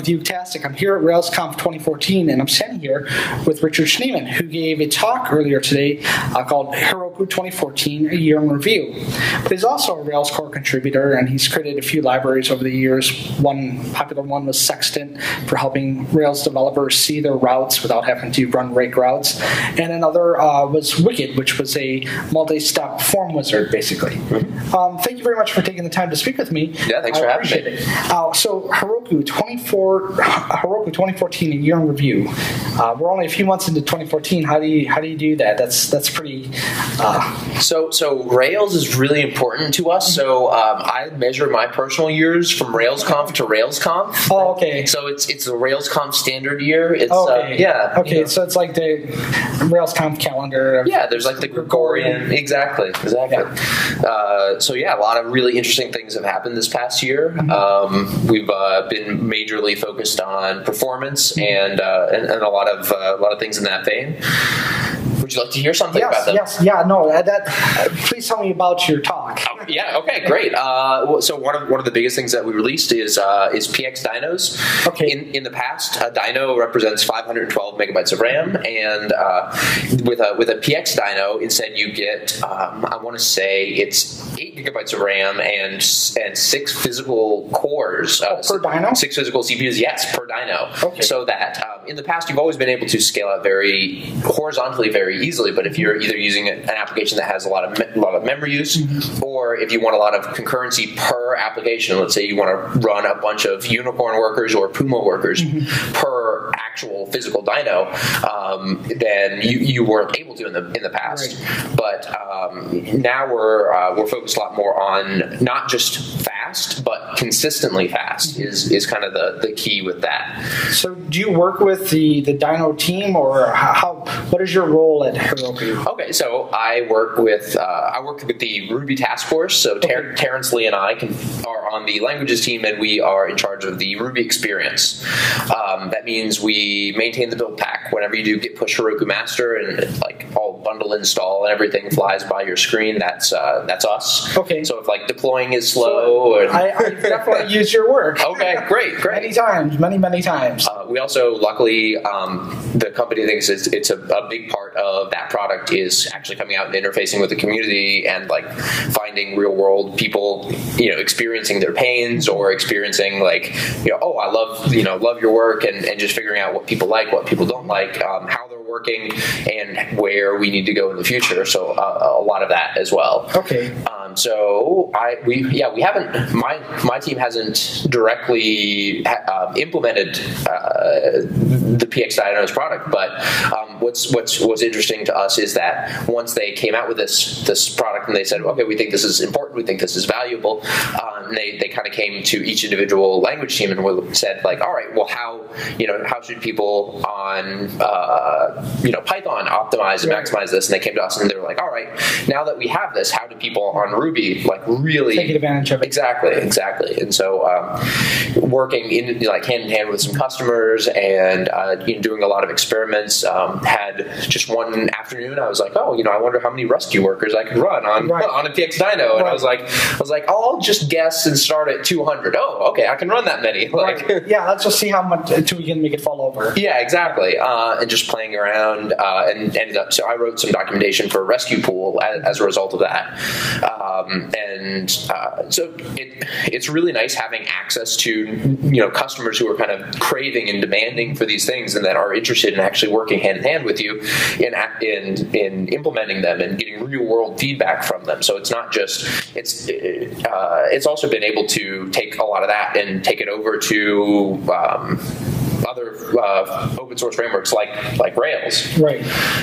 Viewtastic. I'm here at RailsConf 2014, and I'm standing here with Richard Schneeman, who gave a talk earlier today called Heroku 2014, A Year in Review. But he's also a Rails core contributor, and he's created a few libraries over the years. One popular one was Sextant for helping Rails developers see their routes without having to run rake routes. And another was Wicked, which was a multi-step form wizard, basically. Thank you very much for taking the time to speak with me. Yeah, thanks for having me. So Heroku 2014, A Year in Review. We're only a few months into 2014. How do you do that? That's pretty. So Rails is really important to us. So I measure my personal years from RailsConf to RailsConf. Oh, okay. So it's the RailsConf standard year. It's okay. Okay, you know. So it's like the RailsConf calendar. There's like the Gregorian. Exactly. Yeah. A lot of really interesting things have happened this past year. We've been majorly focused on performance and a lot of things in that vein. Would you like to hear something about that? Yes. Yeah. No. Please tell me about your talk. Okay. Great. So one of the biggest things that we released is PX dynos. Okay. In the past, a dyno represents 512 megabytes of RAM, and with a PX dyno, instead you get I want to say it's 8 gigabytes of RAM and 6 physical cores. Per dyno? 6 physical CPUs. Yes, per dyno. Okay. So that in the past you've always been able to scale out very horizontally, very easily. But if you're either using an application that has a lot of memory use, or if you want a lot of concurrency per application, let's say you want to run a bunch of Unicorn workers or Puma workers per actual physical dyno, then you weren't able to in the past. Right. But now we're focused a lot more on not just fast, but consistently fast is kind of the key with that. So do you work with the dyno team, or what is your role at Heroku? Okay, so I work with the Ruby task force. So Terrence Lee and I are on the languages team, and we are in charge of the Ruby experience. That means we maintain the build pack. Whenever you do git push Heroku master and like all bundle install and everything flies by your screen, that's us. Okay. So if like deploying is slow, I definitely use your work. Okay, great. Many times. We also, luckily, the company thinks it's a big part of that product is actually coming out and interfacing with the community and like finding real world people, experiencing their pains or experiencing I love your work and just figuring out what people like, what people don't like, how they're working, and where we need to go in the future. So a lot of that as well. Okay. We haven't. My team hasn't directly implemented the PX dynos product, but what's interesting to us is that once they came out with this product and they said, okay, we think this is important, we think this is valuable, they kind of came to each individual language team and said like, all right, well, how should people on Python optimize and maximize this? And they came to us and they were like, all right, now that we have this, how do people on Ruby really take advantage of it? Exactly. And so working in hand in hand with some customers and doing a lot of experiments. Had just one afternoon, I was like, I wonder how many rescue workers I could run on a PX dyno, and I was like, I'll just guess and start at 200. Oh, okay, I can run that many. Let's just see how much until we can make it fall over. Yeah, exactly. And just playing around, and ended up. So I wrote some documentation for a rescue pool as a result of that. So it's really nice having access to customers who are kind of craving and demanding for these things and that are interested in actually working hand in hand with you in implementing them and getting real world feedback from them. So it's not just it's also been able to take a lot of that and take it over to other open source frameworks like Rails. Right.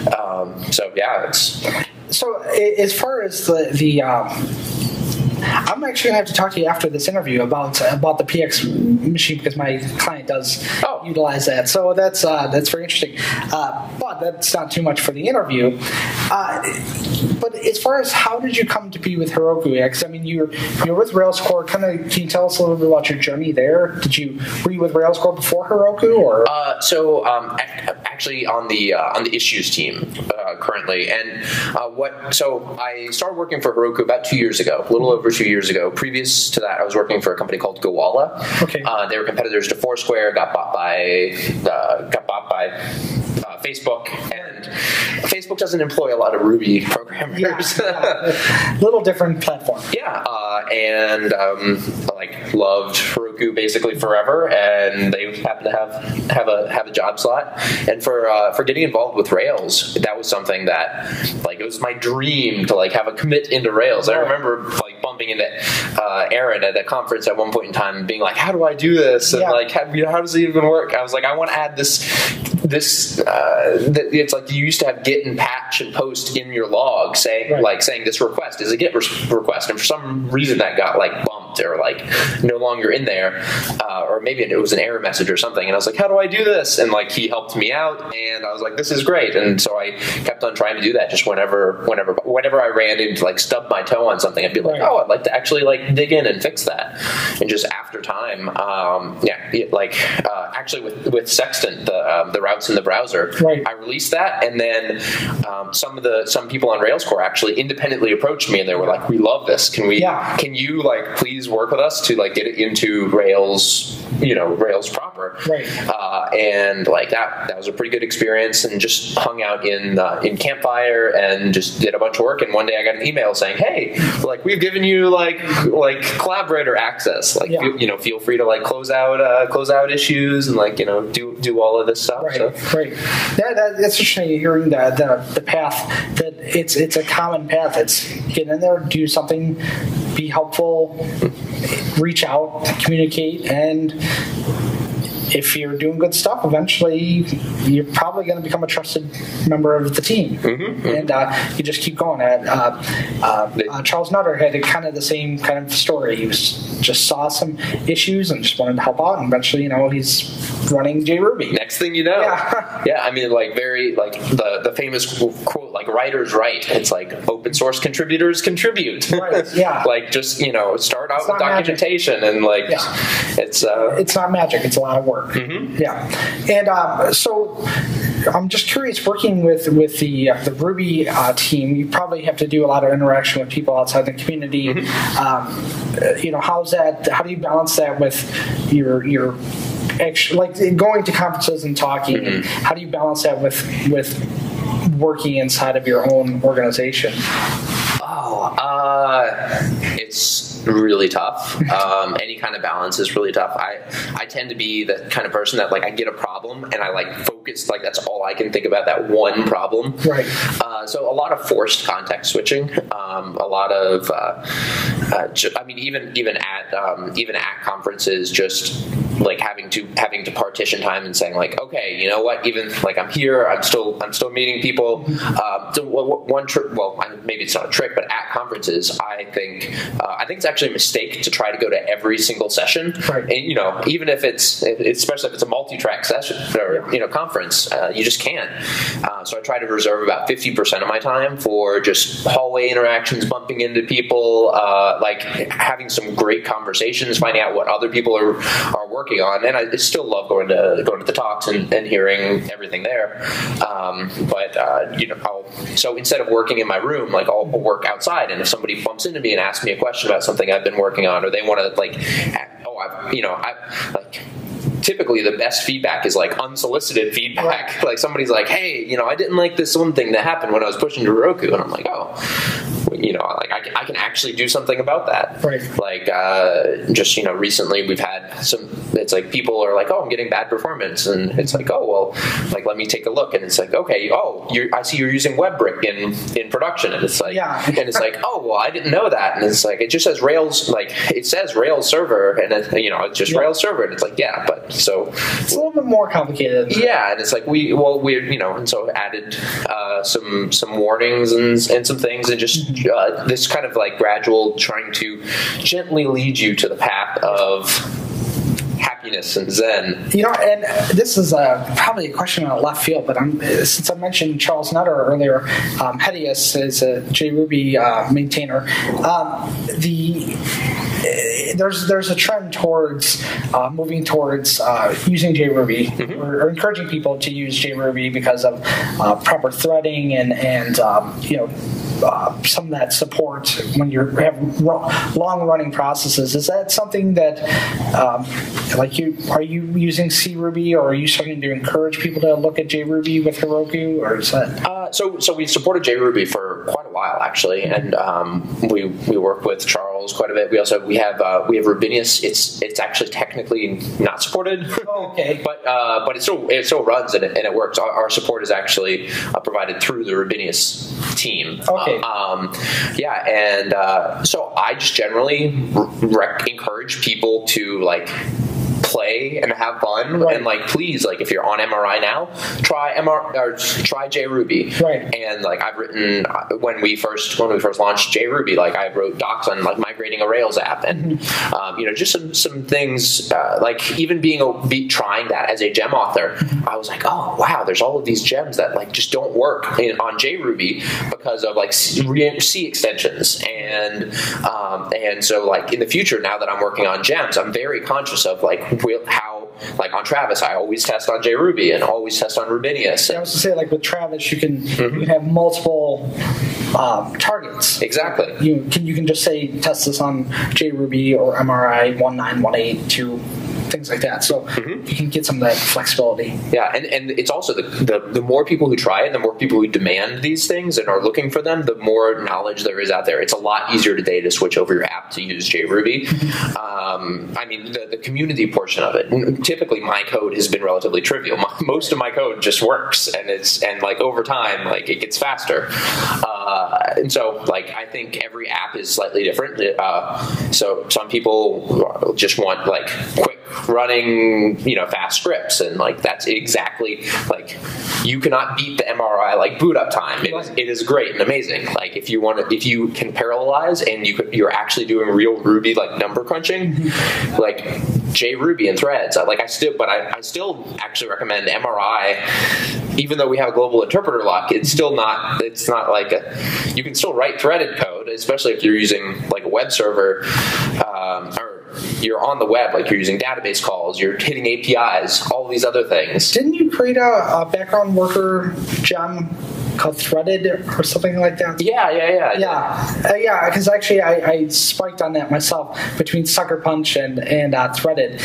So as far as the I'm actually going to have to talk to you after this interview about the PX machine because my client does utilize that. So that's very interesting. But that's not too much for the interview. But as far as how did you come to be with Heroku? Because I mean, you're with Rails Core. Kind of, can you tell us a little bit about your journey there? Were you with Rails Core before Heroku, or? Actually on the issues team currently, and so I started working for Heroku about 2 years ago, a little over 2 years ago. Previous to that, I was working for a company called Gowalla. Okay. They were competitors to Foursquare, got bought by Facebook, and Facebook doesn't employ a lot of Ruby programmers. Yeah. Little different platform. Yeah, and loved Heroku basically forever, and they happened to have a job slot. And for getting involved with Rails, that was something that it was my dream to have a commit into Rails. I remember bumping into Aaron at a conference at one point in time, being like, "How do I do this?" And how does it even work? I was like, I want to add this. It's like you used to have Git and patch and post in your log saying this request is a Git request, and for some reason that got bumped or no longer in there, or maybe it was an error message or something. And I was like, how do I do this? And he helped me out, and I was like, this is great. And so I kept on trying to do that. Just whenever I ran into stub my toe on something, I'd be like, oh, I'd like to actually dig in and fix that. And just after time, actually with Sextant, the routes in the browser, I released that, and then some people on Rails Core actually independently approached me, and they were like, we love this. Can you please work with us to get it into Rails, Rails proper? Right. And that was a pretty good experience, and just hung out in Campfire and just did a bunch of work. And one day I got an email saying, hey, we've given you collaborator access. Feel free to close out issues and do all of this stuff. Right. So. Right. That's interesting hearing the path, that it's a common path. It's get in there, do something, be helpful, reach out, communicate, and if you're doing good stuff, eventually you're probably going to become a trusted member of the team. Mm-hmm. And you just keep going. Charles Nutter had kind of the same kind of story. He just saw some issues and just wanted to help out, and eventually, he's running JRuby. Next thing you know, I mean, very the famous quote, writers write. It's open source contributors contribute. Right. Yeah. Just start out with documentation magic. And it's not magic. It's a lot of work. Mm-hmm. Yeah, and so I'm just curious. Working with the Ruby team, you probably have to do a lot of interaction with people outside the community. Mm-hmm. How's that? How do you balance that with your actually going to conferences and talking? Mm-hmm. And how do you balance that with working inside of your own organization? It's really tough. Any kind of balance is really tough. I tend to be the kind of person that I get a problem and I focus, that's all I can think about, that one problem. Right. So a lot of forced context switching. A lot of, even at conferences, just having to partition time and saying okay, you know what? Even I'm here, I'm still meeting people. Maybe it's not a trick, but at conferences, I think it's actually a mistake to try to go to every single session. Right. And even if especially if it's a multi-track session or conference, you just can't. So I try to reserve about 50% of my time for just hallway interactions, bumping into people, having some great conversations, finding out what other people are working on. And I still love going to the talks and hearing everything there. So instead of working in my room, I'll work outside. And if somebody bumps into me and asks me a question about something I've been working on, or they want to typically the best feedback is unsolicited feedback. Right. Somebody's like, hey, I didn't like this one thing that happened when I was pushing to Heroku, and I'm like, oh, I can actually do something about that. Right. Recently we've had some. It's people are oh, I'm getting bad performance, and it's oh well, let me take a look, and it's okay, I see you're using WebBrick in production, and it's and it's oh well, I didn't know that, and it's it just says Rails, it says Rails server, and it's just Rails server, and it's but so it's a little bit more complicated. Yeah, and it's we're and so added some warnings and some things, and just this kind of gradual trying to gently lead you to the path of happiness and zen. And this is probably a question on a left field, but since I mentioned Charles Nutter earlier, Hedius is a JRuby maintainer. There's a trend towards moving towards using JRuby, or encouraging people to use JRuby because of proper threading and some of that support when you have long-running processes. Is that something that, are you using CRuby, or are you starting to encourage people to look at JRuby with Heroku, or is that? So we supported JRuby for quite a while, actually, and we work with Charles quite a bit. We have Rubinius. It's actually technically not supported. Oh, okay. but it still runs and it works. Our support is actually provided through the Rubinius team. Okay. So I just generally encourage people to play and have fun, right. And please, if you're on MRI now, try JRuby. Right. And I've written when we first launched JRuby, I wrote docs on migrating a Rails app, and just some things even trying that as a gem author, I was like, oh wow, there's all of these gems that just don't work on JRuby because of C extensions, and so in the future, now that I'm working on gems, I'm very conscious of how on Travis, I always test on JRuby and always test on Rubinius. I was to say, with Travis, you can have multiple targets. Exactly. You can just say test this on JRuby or MRI 1918 things like that. So you can get some of that flexibility. Yeah, and it's also the more people who try it, the more people who demand these things and are looking for them, the more knowledge there is out there. It's a lot easier today to switch over your app to use JRuby. The community portion of it. Typically, my code has been relatively trivial. Most of my code just works, and over time, it gets faster. And so, I think every app is slightly different. So some people just want quick running, fast scripts, and that's exactly you cannot beat the MRI boot up time. It is great and amazing. If you can parallelize and you're actually doing real Ruby number crunching, JRuby and threads. I still actually recommend MRI, even though we have a global interpreter lock. It's not you can still write threaded code, especially if you're using a web server, or you're on the web, you're using database calls, you're hitting APIs, all these other things. Didn't you create a background worker gem called Threaded or something like that? Yeah. Because actually I spiked on that myself between Sucker Punch and Threaded.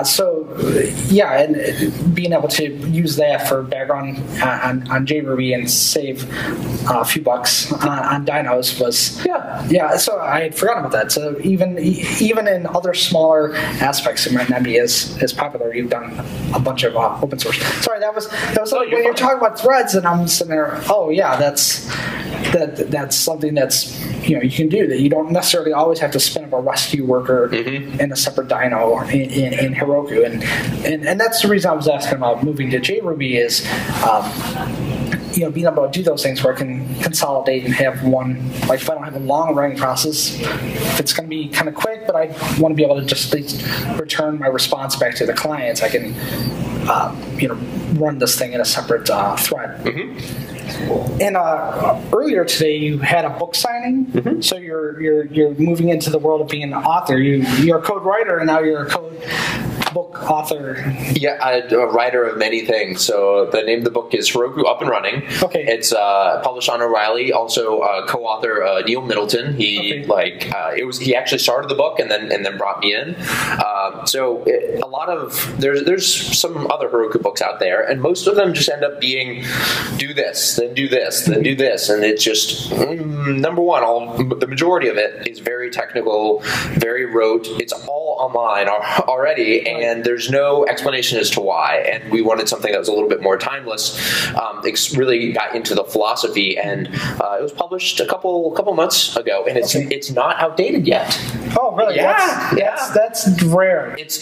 And being able to use that for background on JRuby and save a few bucks on dynos was So I had forgotten about that. So even in other smaller aspects, it might not be as popular. You've done a bunch of open source. Sorry, that was when you're talking about threads, and I'm sitting there. Oh yeah, that's something that's you can do, that you don't necessarily always have to spin up a rescue worker in a separate dyno in Heroku, and that's the reason I was asking about moving to JRuby is being able to do those things where I can consolidate and have one, if I don't have a long running process, if it's going to be kind of quick, but I want to be able to just return my response back to the clients, I can run this thing in a separate thread. And earlier today, you had a book signing. So you're moving into the world of being an author. You're a code writer, and now you're a code book author. Yeah, a writer of many things. So the name of the book is Heroku Up and Running. Okay. It's published on O'Reilly. Also, co-author Neil Middleton. He he actually started the book and then brought me in. A lot of there's some other Heroku books out there, and most of them just end up being do this, then do this, then do this, and it's just number one. The majority of it is very technical, very rote. It's all online already, and there's no explanation as to why. And we wanted something that was a little bit more timeless. It really got into the philosophy, and it was published a couple months ago, and it's not outdated yet. Oh, really? Yeah, that's rare. That's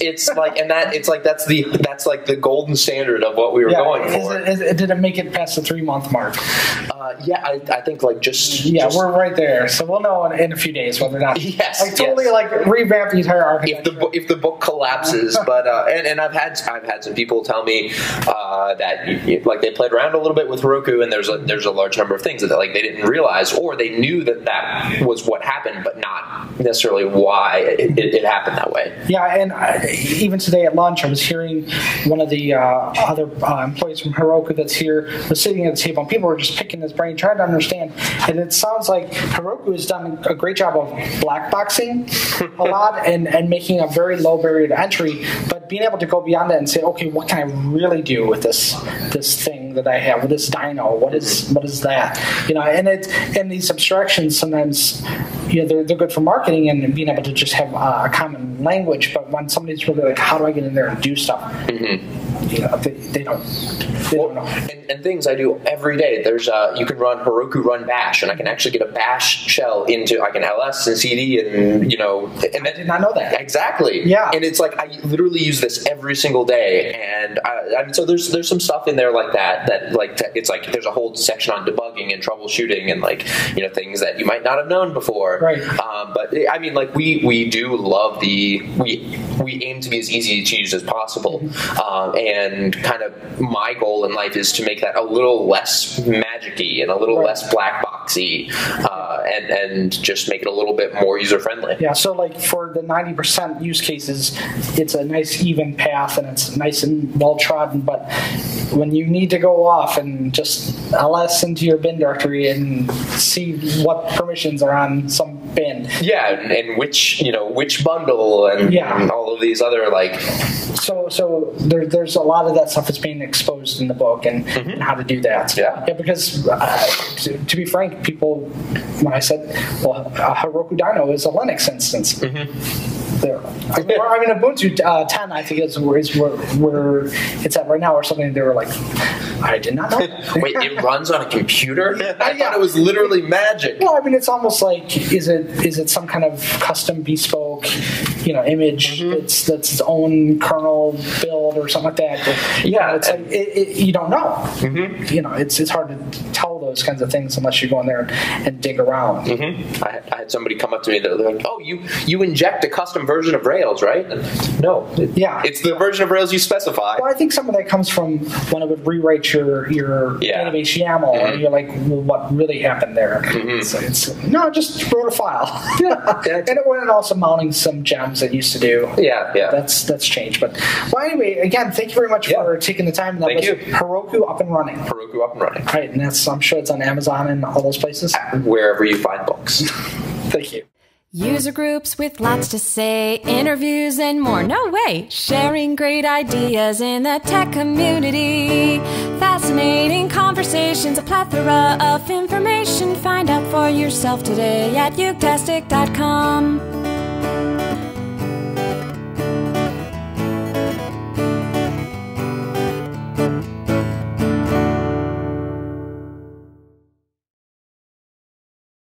the golden standard of what we were going for. Did it make it past the 3-month mark? Yeah, I think like just we're right there. So we'll know in a few days whether or not. Yes, like totally like revamp the entire architecture. If the book collapses, but and I've had some people tell me that like they played around a little bit with Heroku, and there's a large number of things that like they didn't realize, or they knew that was what happened, but not necessarily why it happened that way. Yeah, and even today at lunch, I was hearing one of the other employees from Heroku that's here was sitting at the table, and people were just picking his brain, trying to understand. And it sounds like Heroku has done a great job of black boxing a lot and making a very low barrier to entry, but being able to go beyond that and say, okay, what can I really do with this thing that I have, with this dyno? What is that? And these abstractions sometimes, they're good for marketing and being able to just have a common language. But when somebody's really like, how do I get in there and do stuff? They don't know. And things I do every day. There's you can run Heroku run bash, and I can actually get a bash shell into I can ls and cd, and and I did not know that. Exactly. Yeah. And it's like I literally use this every single day, and I mean, so there's some stuff in there like that like it's like there's a whole section on debugging and troubleshooting and like things that you might not have known before. Right. But I mean, like we do love we aim to be as easy to use as possible, and kind of my goal in life is to make that a little less magic-y and a little less black boxy, and just make it a little bit more user friendly. Yeah. So like for the 90% use cases, it's a nice even path and it's nice and well trodden. But when you need to go off and just ls into your bin directory and see what permissions are on some bin. Yeah, and which bundle and all of these other like. So there's a lot of that stuff that's being exposed in the book and how to do that. Yeah. Because to be frank, people, when I said, well, Heroku Dyno is a Linux instance. I mean, Ubuntu 10, I think, is where it's at right now, or something. They were like, I did not know that. Wait, it runs on a computer? I thought it was literally magic. Well, I mean, it's almost like, is it some kind of custom bespoke, image that's its own kernel build or something like that? It's like you don't know. It's hard to tell those kinds of things unless you go in there and dig around. I had somebody come up to me, they're like, "Oh, you inject a custom version of Rails, right?" No, it's the version of Rails you specify. Well, I think some of that comes from when it would rewrite your database YAML, and you're like, well, what really happened there? So just wrote a file. And it went also mounting some gems that used to do. That's changed. But anyway, again, thank you very much for taking the time. Thank you. Heroku up and running. Heroku up and running. Right, and I'm sure it's on Amazon and all those places. Wherever you find books. Thank you. User groups with lots to say, interviews and more. No way! Sharing great ideas in the tech community. Fascinating conversations, a plethora of information. Find out for yourself today at utastic.com.